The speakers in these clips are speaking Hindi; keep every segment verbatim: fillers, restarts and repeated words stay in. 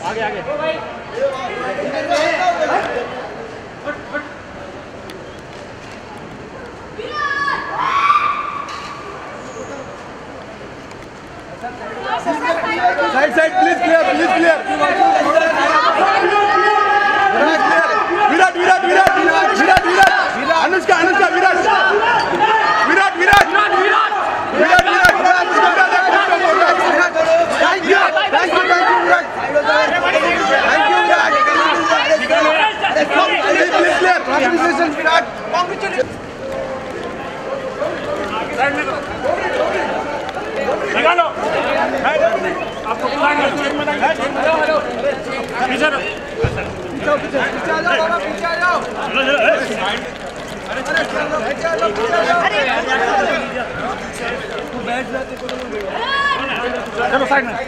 आगे आगे side side please clear please clear Virat Virat Virat Virat Virat Anushka Anushka Virat Virat Virat Virat Virat Virat thank you thank you thank you Virat thank you Virat please clear congratulations Virat congratulations निकालो आपको हेलो हेलो पीछे रहो पीछे पीछे आ जाओ बाबा पीछे आ जाओ अरे चलो अरे तू बैठ जाते को चलो साइड में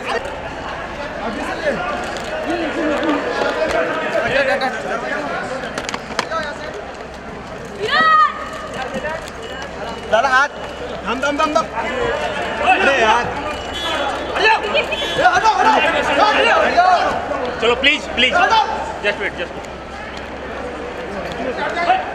दादा हाथ दम दम दम दम अरे यार चलो please please just wait just